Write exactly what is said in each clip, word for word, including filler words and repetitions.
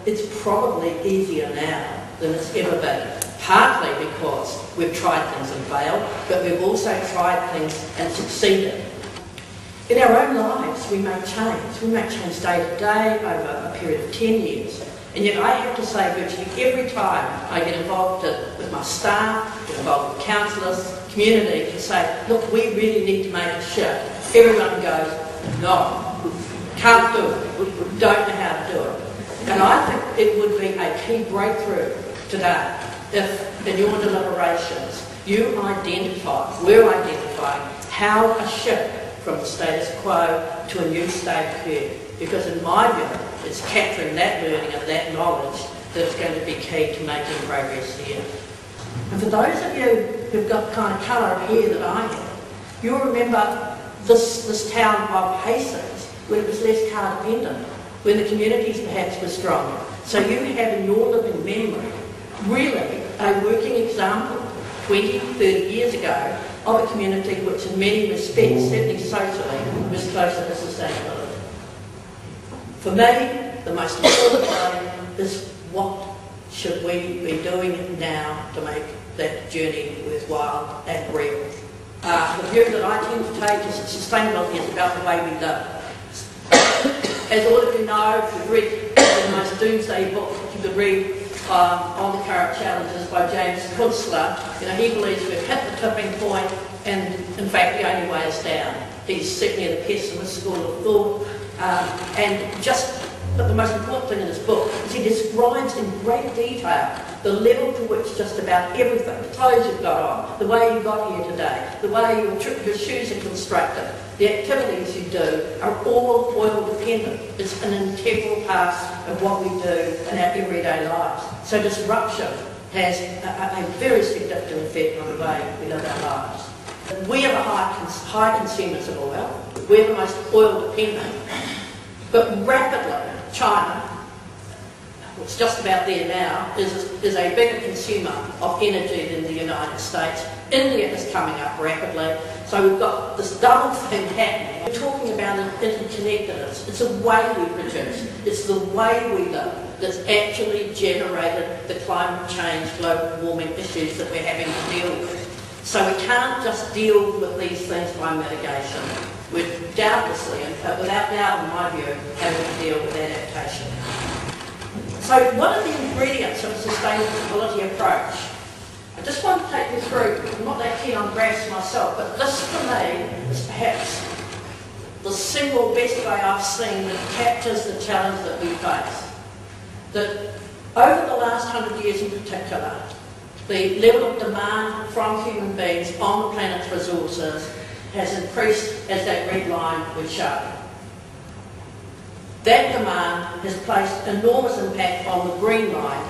it's probably easier now than it's ever been. Partly because we've tried things and failed, but we've also tried things and succeeded. In our own lives, we may change. We may change day to day over a period of ten years. And yet I have to say virtually every time I get involved with my staff, get involved with counsellors, community, to say, look, we really need to make a shift. Everyone goes, no, can't do it, we don't know how to do it. And I think it would be a key breakthrough today if in your deliberations you identify, we're identifying how a shift from the status quo to a new state occurred. Because in my view, it's capturing that learning and that knowledge that's going to be key to making progress here. And for those of you who've got the kind of colour of hair that I have, you'll remember this, this town of Hastings, when it was less car dependent, when the communities perhaps were stronger. So you have in your living memory really a working example twenty, thirty years ago of a community which in many respects, certainly socially, was closer to sustainability. For me, the most important thing is what should we be doing now to make that journey worthwhile and real. Uh, the view that I tend to take is that sustainability is about the way we live. As all of you know, if you've read the most doomsday book you could read um, on the current challenges by James Kunstler, you know, he believes we've hit the tipping point and in fact the only way is down. He's certainly in the pessimist school of thought. Um, and just, but the most important thing in this book is he describes in great detail the level to which just about everything, the clothes you've got on, the way you got here today, the way your, your shoes are constructed, the activities you do are all oil dependent. It's an integral part of what we do in our everyday lives. So disruption has a, a very significant effect on the way we live our lives. We are the high, high consumers of oil. We're the most oil dependent. But rapidly, China, it's just about there now, is, is a bigger consumer of energy than the United States. India is coming up rapidly. So we've got this double thing happening. We're talking about interconnectedness. It's the way we produce. It's the way we live that's actually generated the climate change, global warming issues that we're having to deal with. So we can't just deal with these things by mitigation. We're doubtlessly, and without doubt in my view, having to deal with adaptation. So what are the ingredients of a sustainability approach? I just want to take you through, I'm not that keen on graphs myself, but this for me is perhaps the single best way I've seen that captures the challenge that we face. That over the last hundred years in particular, the level of demand from human beings on the planet's resources has increased as that red line would show. That demand has placed enormous impact on the green line.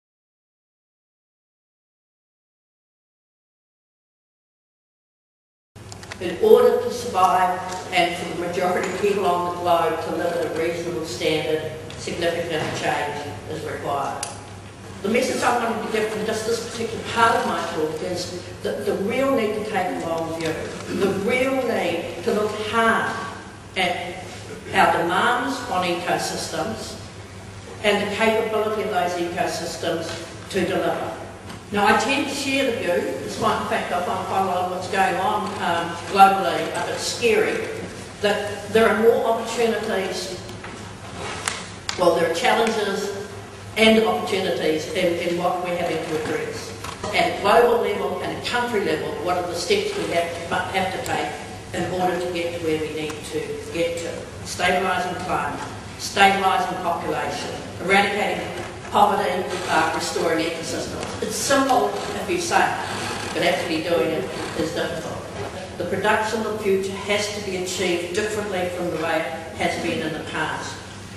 In order to survive and for the majority of people on the globe to live at a reasonable standard, significant change is required. The message I wanted to give from just this particular part of my talk is that the real need to take a long view, the real need to look hard at our demands on ecosystems and the capability of those ecosystems to deliver. Now I tend to share the view, despite the fact I find quite a lot of what's going on um, globally a bit scary, that there are more opportunities, well there are challenges and opportunities in, in what we're having to address. At a global level and a country level, what are the steps we have to, have to take in order to get to where we need to get to? Stabilising climate, stabilising population, eradicating poverty, uh, restoring ecosystems. It's simple if you say it, but actually doing it is difficult. The production of the future has to be achieved differently from the way it has been in the past.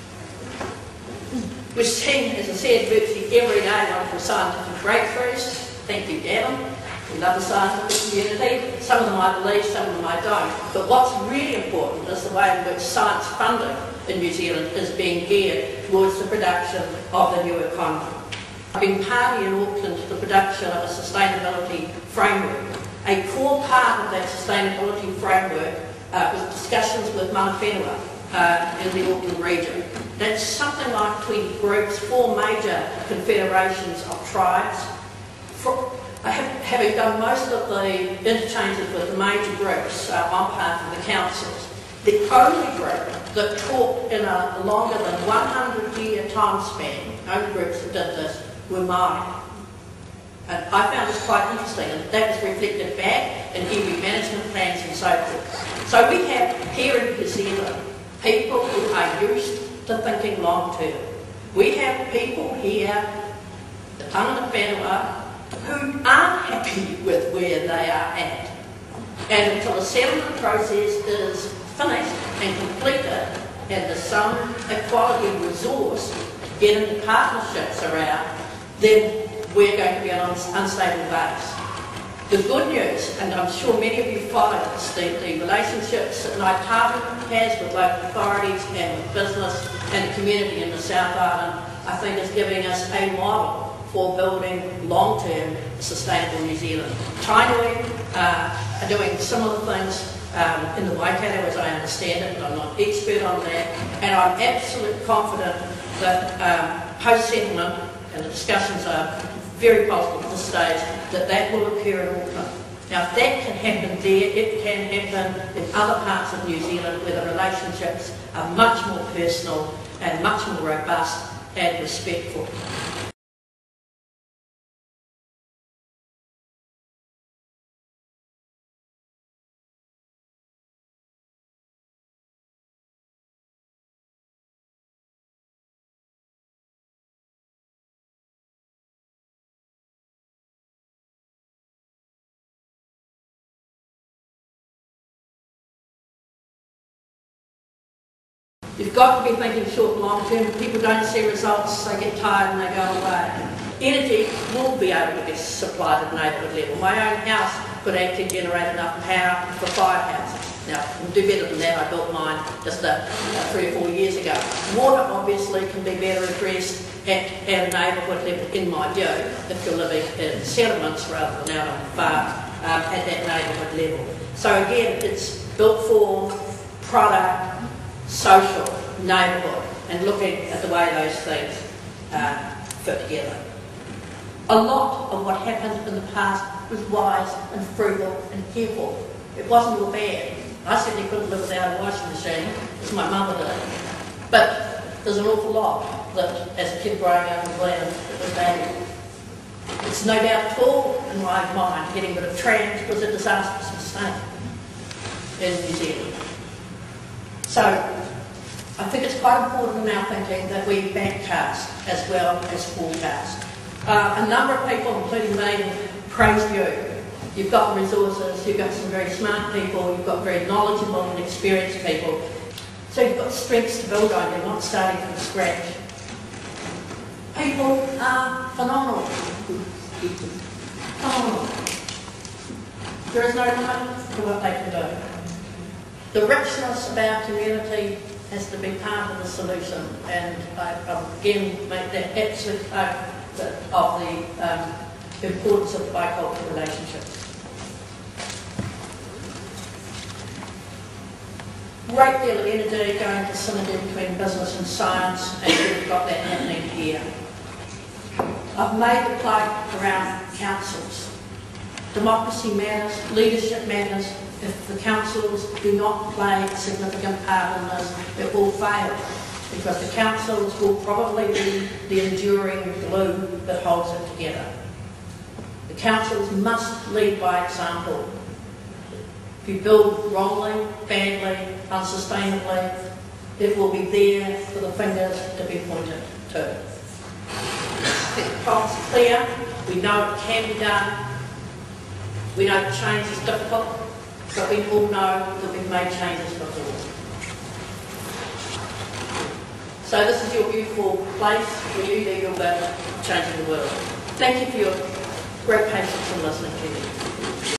We've seen, as I said, virtually every day wonderful scientific breakthroughs. Thank you, Gavin. We love the scientific community. Some of them I believe, some of them I don't. But what's really important is the way in which science funding in New Zealand is being geared towards the production of the new economy. I've been party in Auckland to the production of a sustainability framework. A core part of that sustainability framework uh, was discussions with Mana Whenua uh, in the Auckland region. That's something like twenty groups, four major confederations of tribes. For, having done most of the interchanges with the major groups uh, on behalf of the councils, the only group that talked in a longer than one hundred year time span, only groups that did this, were Māori. And I found this quite interesting, and that was reflected back in iwi management plans and so forth. So we have here in New Zealand people who are used to thinking long term. We have people here, the tangata whenua, who aren't happy with where they are at. And until the settlement process is finished and completed, and there's some equality resource to get into partnerships around, then we're going to be on an unstable base. The good news, and I'm sure many of you follow this, the, the relationships that Naitaru has with local authorities and with business and the community in the South Island, I think is giving us a model for building long-term sustainable New Zealand. Tainui uh, are doing similar things um, in the Waikato, as I understand it, but I'm not an expert on that, and I'm absolutely confident that um, post-settlement, and the discussions are very positive at this stage, that that will occur in Auckland. Now, if that can happen there, it can happen in other parts of New Zealand where the relationships are much more personal and much more robust and respectful. You've got to be thinking short and long term. People don't see results, they get tired and they go away. Energy will be able to be supplied at neighbourhood level. My own house could actually generate enough power for five houses. Now, we'll do better than that. I built mine just uh, uh, three or four years ago. Water obviously can be better addressed at, at a neighbourhood level, in my view, if you're living in settlements rather than out on the farm, um, at that neighbourhood level. So again, it's built form, product, social, neighbourhood, and looking at the way those things uh, fit together. A lot of what happened in the past was wise and frugal and careful. It wasn't all bad. I certainly couldn't live without a washing machine, as my mother did. But there's an awful lot that, as a kid growing up in Glen, it was valuable. It's no doubt at all, in my mind, getting rid of trams was a disastrous mistake in New Zealand. So, I think it's quite important in our thinking that we backcast as well as forecast. Uh, a number of people, including me, praise you. You've got the resources, you've got some very smart people, you've got very knowledgeable and experienced people. So you've got strengths to build on, you're not starting from scratch. People are phenomenal. Phenomenal. There is no limit to what they can do. The richness of our community has to be part of the solution, and I, I again make that absolute part of the um, importance of bicultural relationships. Great deal of energy going to synergy between business and science, and we've got that happening here. I've made the plug around councils. Democracy matters, leadership matters. If the councils do not play a significant part in this, it will fail, because the councils will probably be the enduring glue that holds it together. The councils must lead by example. If you build wrongly, badly, unsustainably, it will be there for the fingers to be pointed to. I think the policy's clear, we know it can be done, we know change is difficult, but we all know that we've made changes before. So this is your beautiful place where you do your bit changing the world. Thank you for your great patience in listening to me.